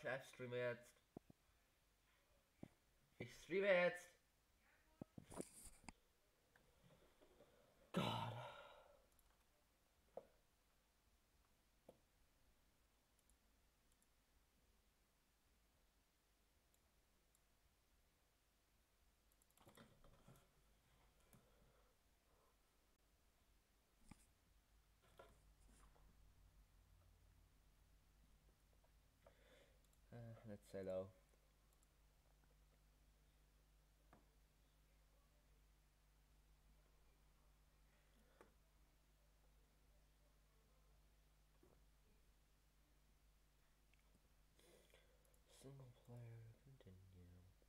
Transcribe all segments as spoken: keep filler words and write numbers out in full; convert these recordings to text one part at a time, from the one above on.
ich streame jetzt. Ich streame jetzt. God. Uh, let's say low. Single player continue.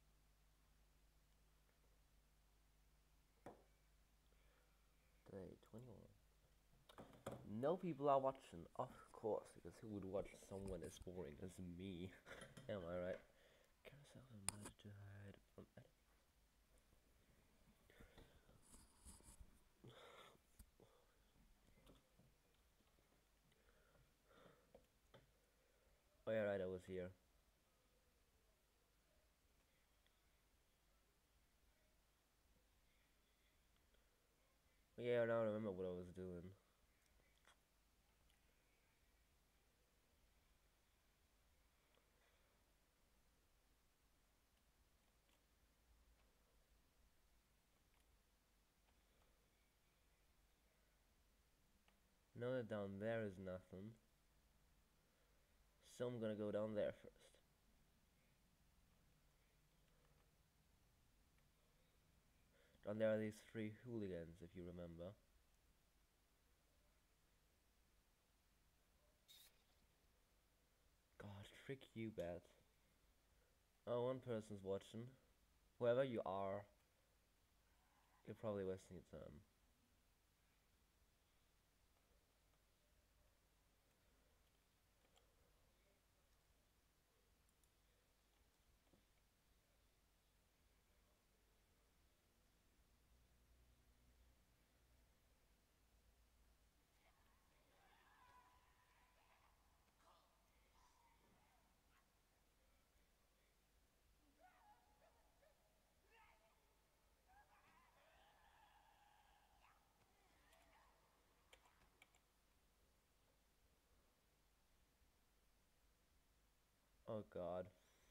Day twenty-one. No people are watching, of course, because who would watch someone as boring as me? Am I right? Carousel invited to hide from enemies. Oh yeah, right, I was here. Yeah, now I remember what I was doing. Know that down there is nothing. So I'm gonna go down there first. Down there are these three hooligans, if you remember. God, frick you, Bat. Oh, one person's watching. Whoever you are, you're probably wasting your time. Oh God.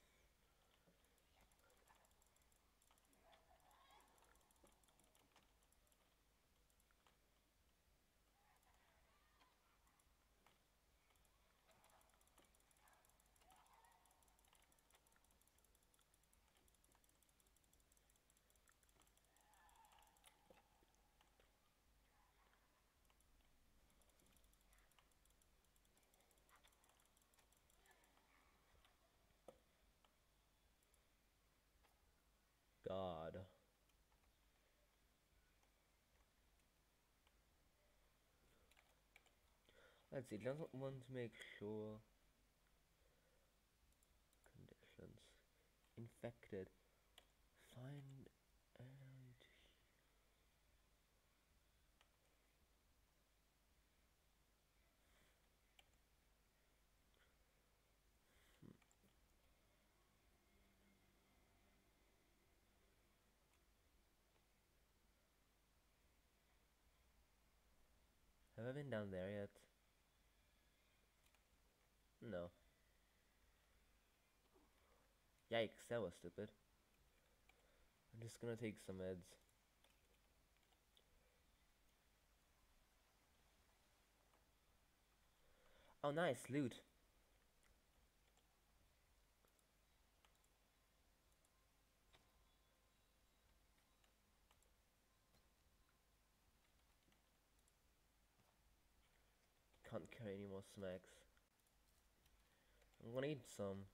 God. Let's see, doesn't want to make sure. Conditions. Infected. Find and have I been down there yet? No. Yikes, that was stupid. I'm just gonna take some meds. Oh, nice loot. Can't carry any more snacks. I'm gonna eat some.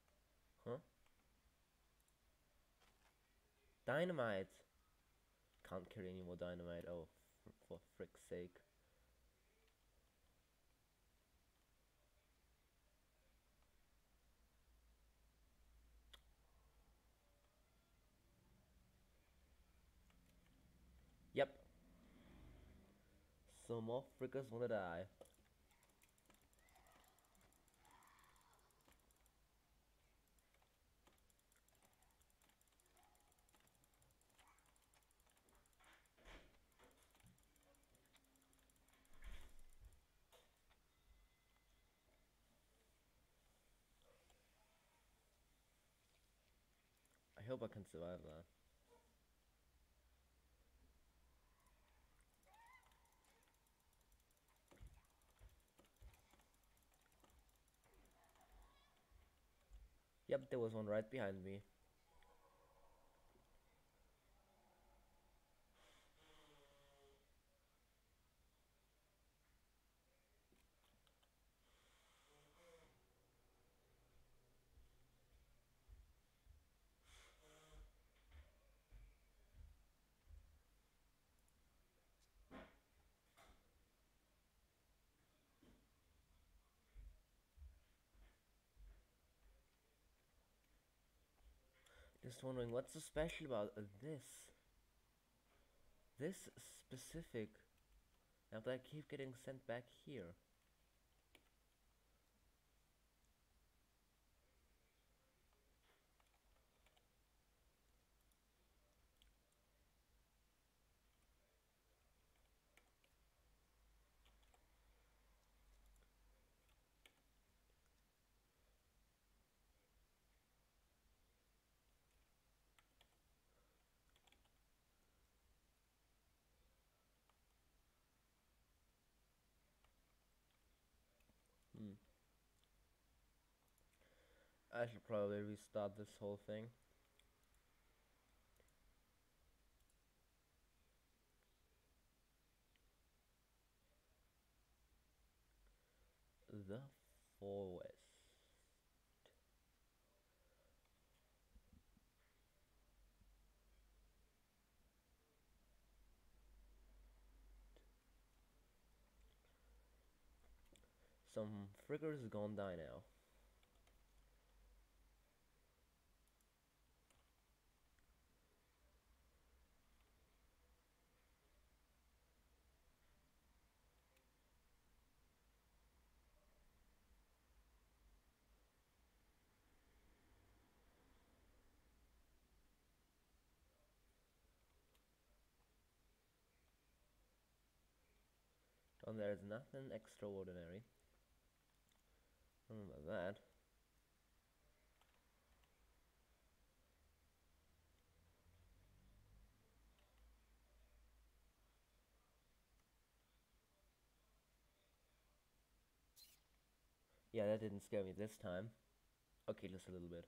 Huh? Dynamite. can't carry any more dynamite. Oh, for frick's sake. Yep. Some more frickers wanna die. I hope I can survive that. Yep, there was one right behind me. Just wondering what's so special about uh, this? This specific. Now that I keep getting sent back here. Hmm. I should probably restart this whole thing. The forest. Some friggers gonna die now. And there's nothing extraordinary. Remember that. Yeah, that didn't scare me this time. Okay, just a little bit.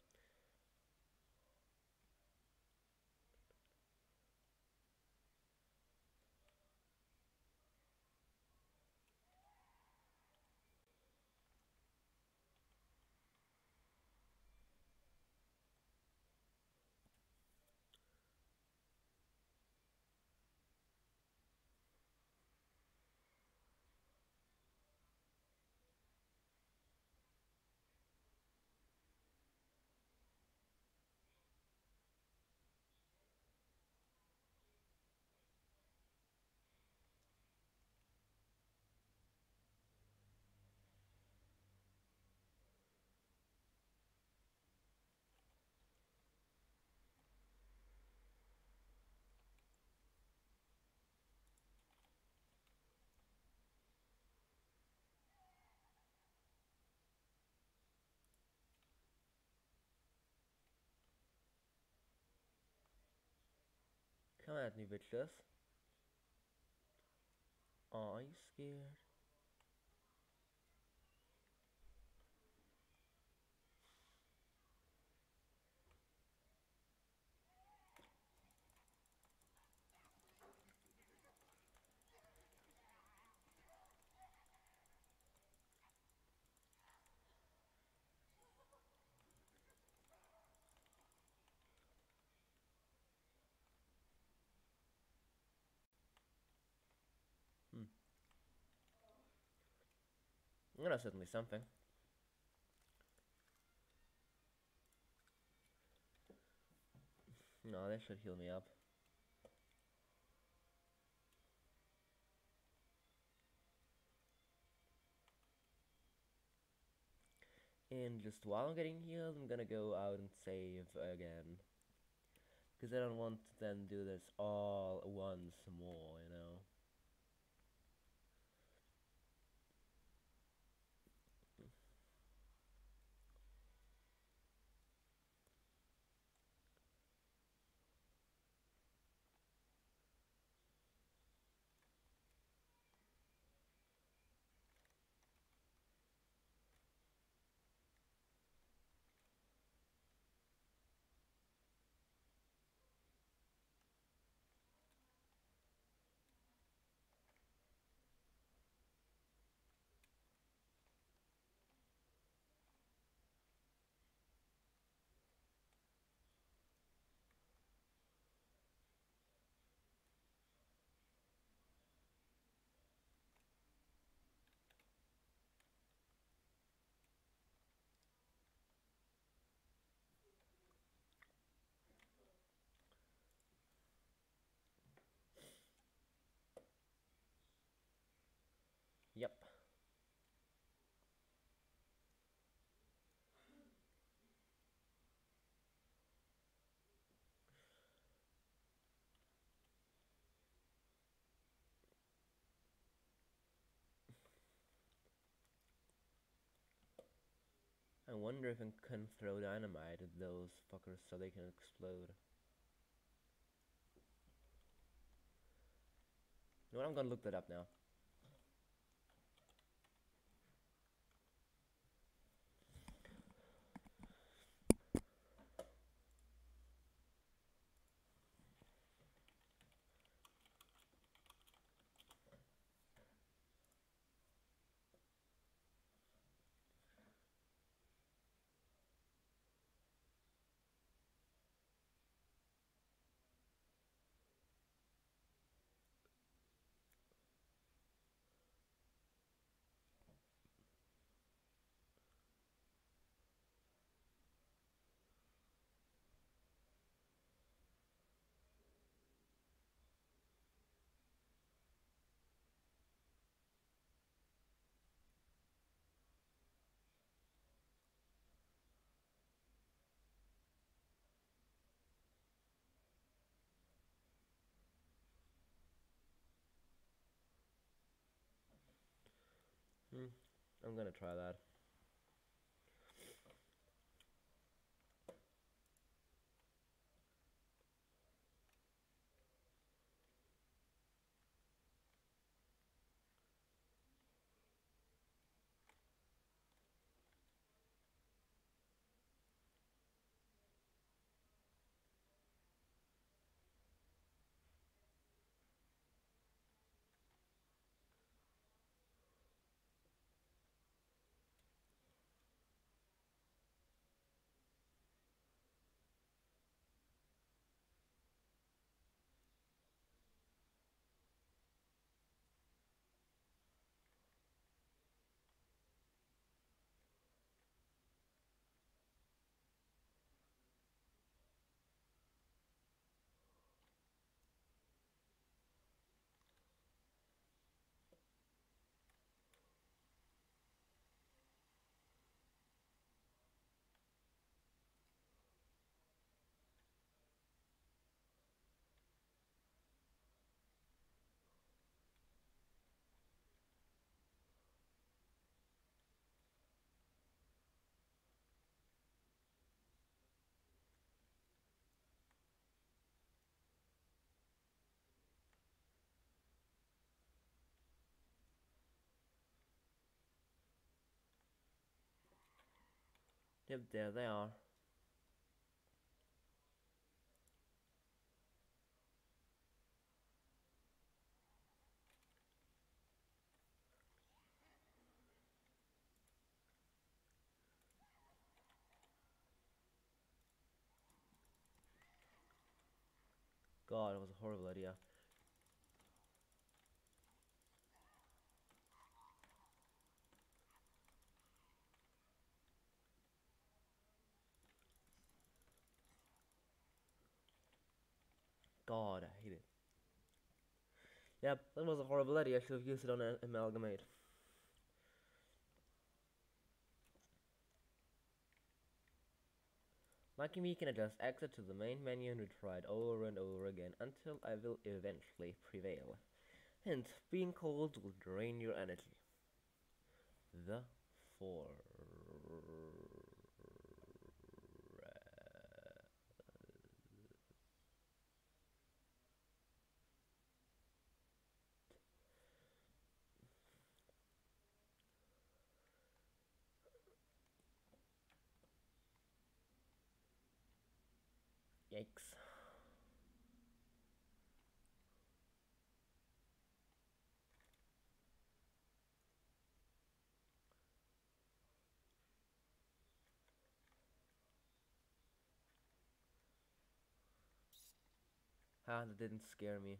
Come at me, bitches. Oh, are you scared? Well, that's certainly something. No, that should heal me up. And just while I'm getting healed, I'm gonna go out and save again. Because I don't want to then do this all once more, you know. Yep. I wonder if I can throw dynamite at those fuckers so they can explode. You know what, I'm gonna look that up now. Hmm. I'm gonna try that. Yep, there they are. God, it was a horrible idea. God, I hate it. Yep, that was a horrible idea. I should have used it on an amalgamate. Lucky me can adjust exit to the main menu and retry it over and over again until I will eventually prevail. Hint, being cold will drain your energy. The four. Yikes. Ah, that didn't scare me.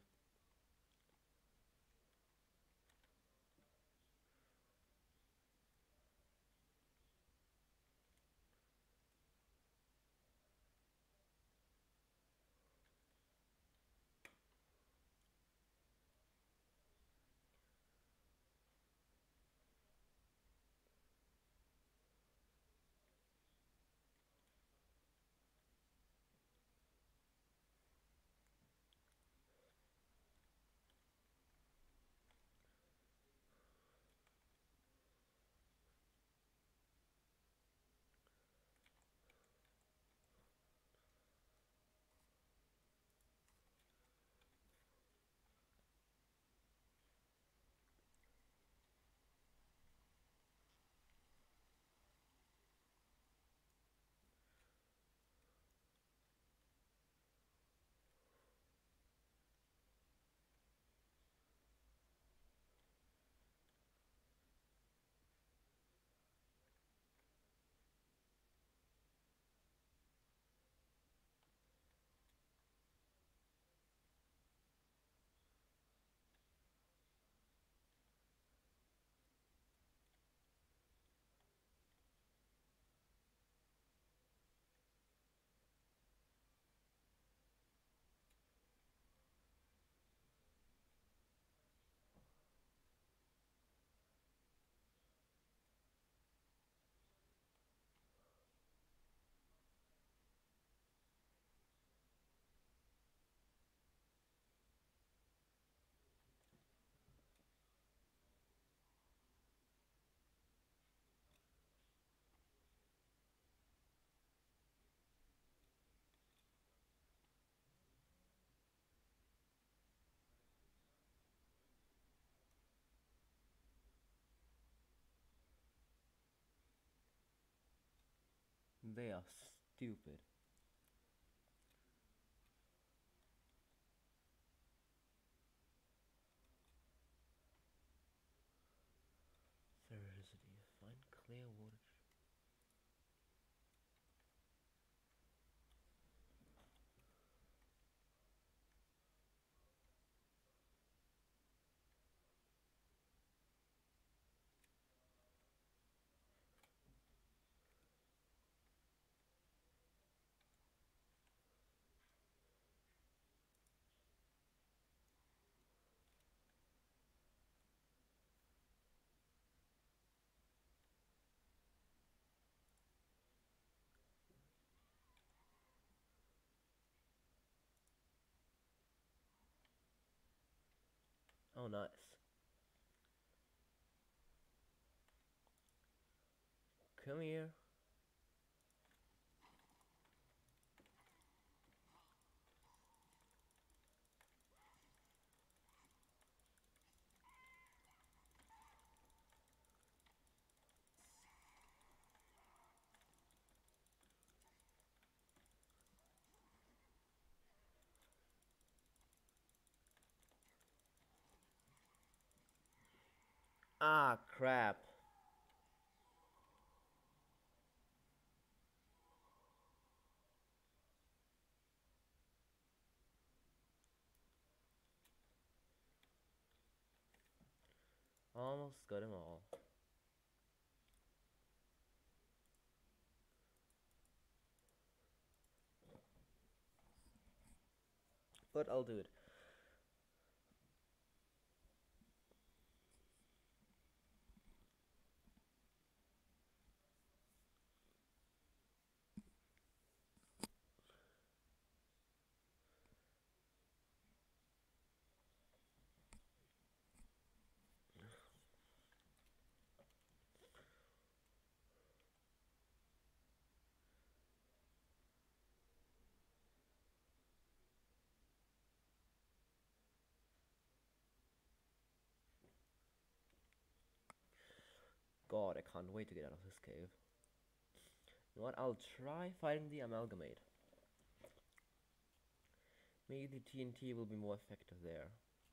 They are stupid. Thursday. Find clear water. Oh, nice. Come here. Ah, crap. Almost got them all. but I'll do it. God, I can't wait to get out of this cave. You know what? I'll try fighting the amalgamate. Maybe the T N T will be more effective there.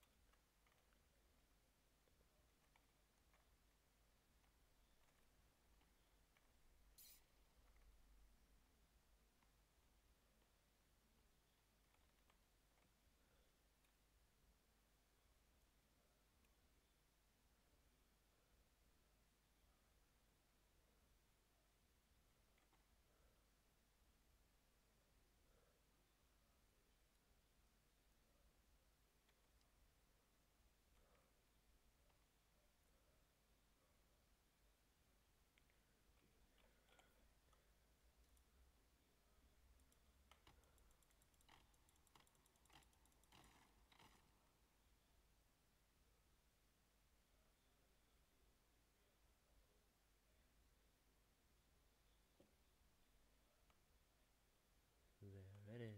There it is.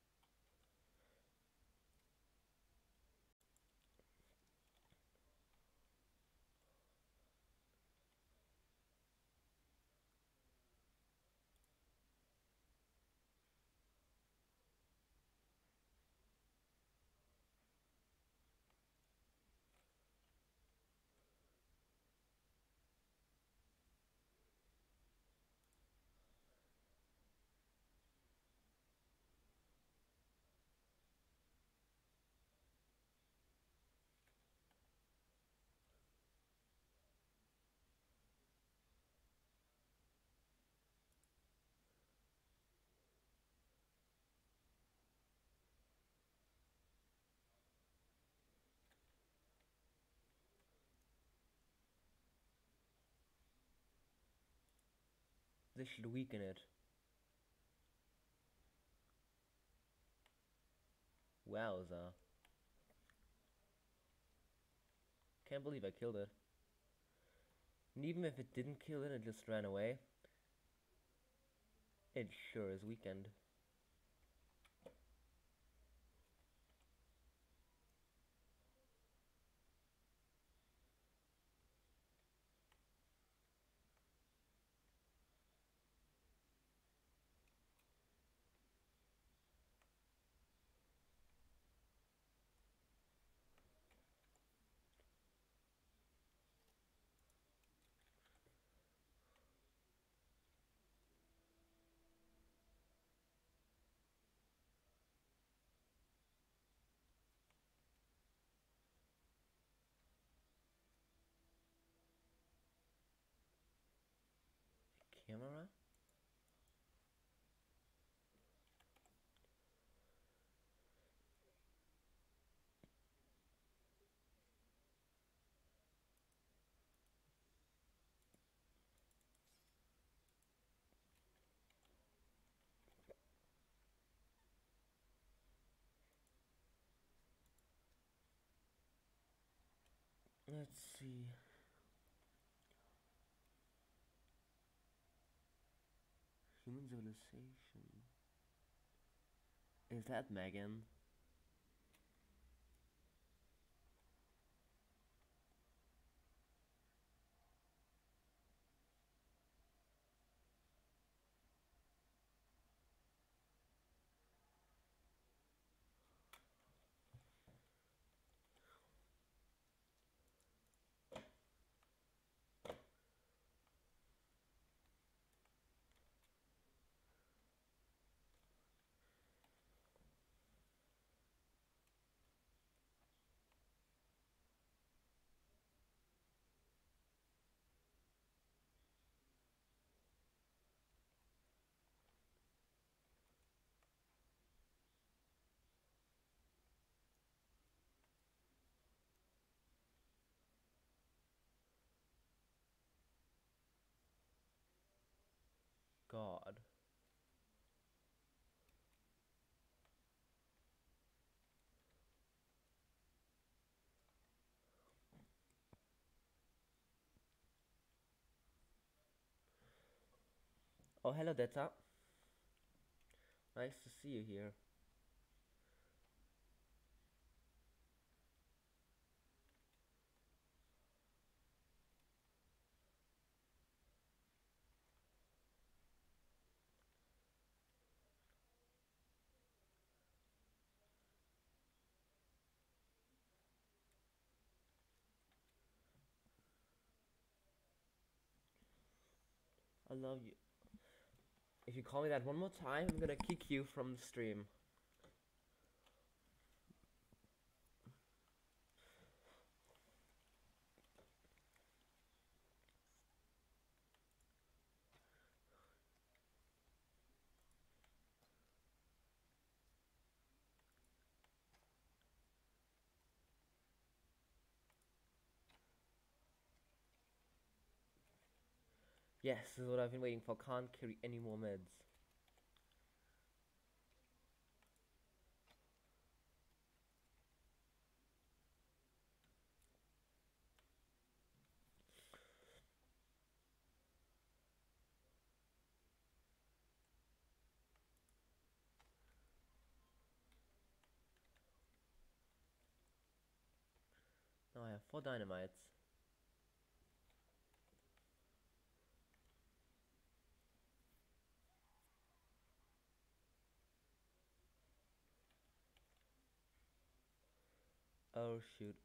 This should weaken it. Wowza. Can't believe I killed it. And even if it didn't kill it and just ran away, it sure is weakened. Camera? Let's see. Human civilization. Is that Megan? God. Oh, hello, Detta. Nice to see you here. I love you. If you call me that one more time, I'm gonna kick you from the stream. Yes, this is what I've been waiting for. Can't carry any more meds. Now I have four dynamites. Oh shoot.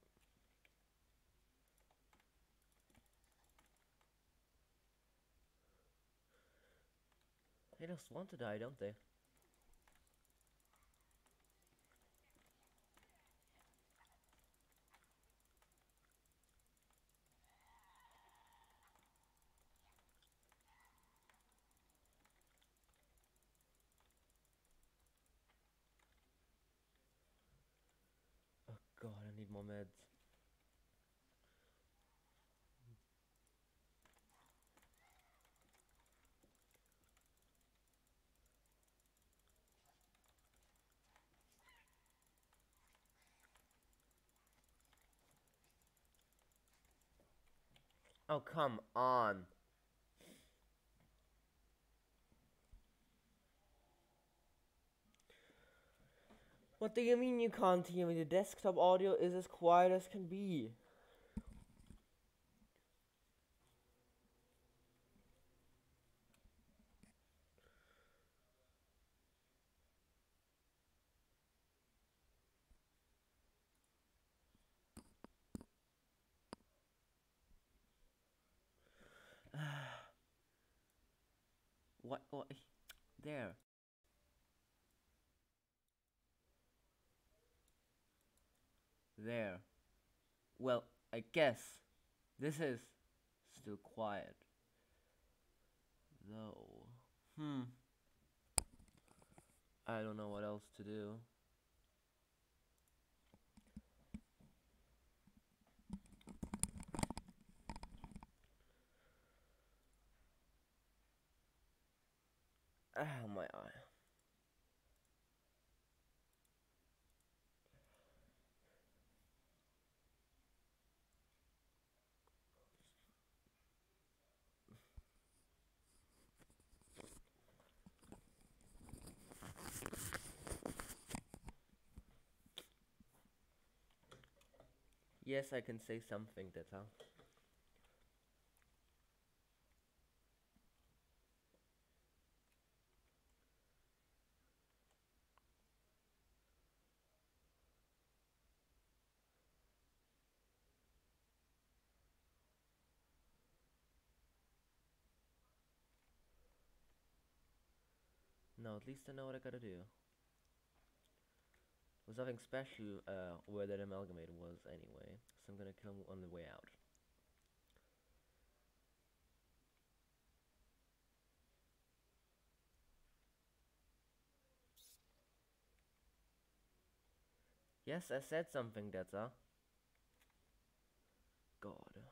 They just want to die, don't they? Oh god, I need more meds. Oh, come on. What do you mean you can't hear me? The desktop audio is as quiet as can be. What? What? There. There. Well, I guess this is still quiet. Though. Hmm. I don't know what else to do. Ah, my eye. Yes, I can say something, Detta. No, at least I know what I gotta do. Was nothing special uh, where that amalgamate was anyway, so I'm gonna kill him on the way out. Yes, I said something, Detta. God.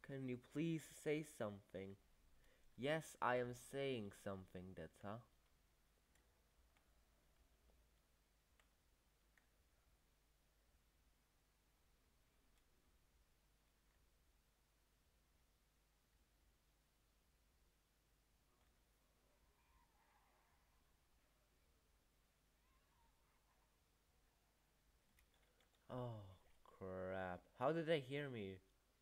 Can you please say something? Yes, I am saying something, Detta. Oh, crap. How did they hear me?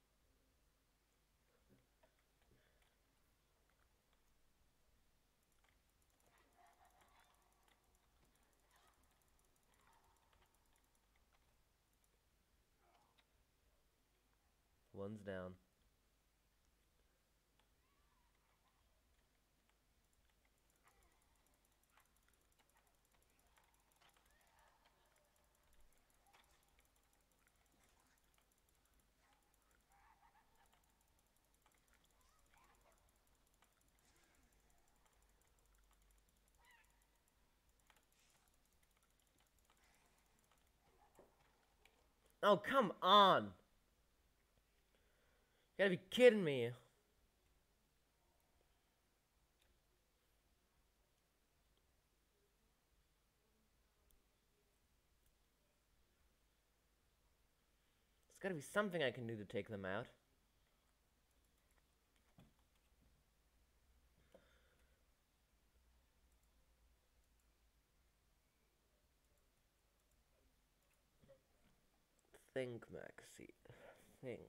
One's down. Oh, come on! You gotta be kidding me. There's gotta be something I can do to take them out. Think, Maxie. Think.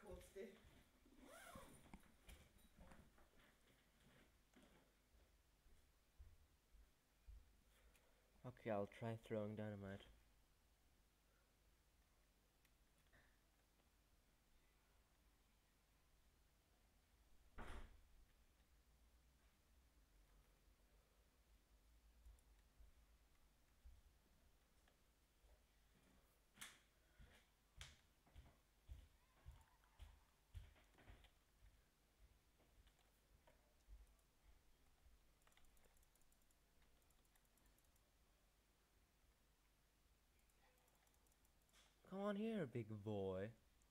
Okay, I'll try throwing dynamite. Come on here, big boy.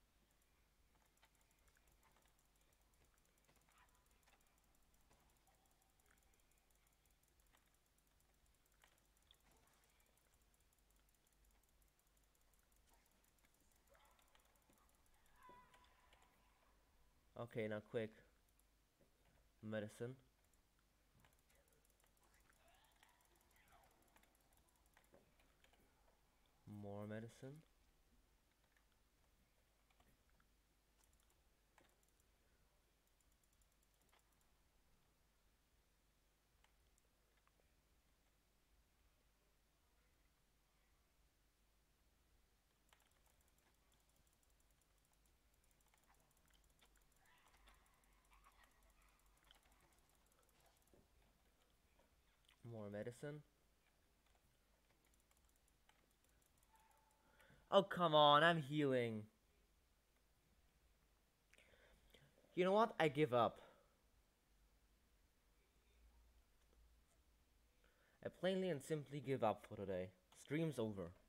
Okay, now quick. Medicine. More medicine. More medicine. Oh, come on, I'm healing. You know what? I give up. I plainly and simply give up for today. Stream's over.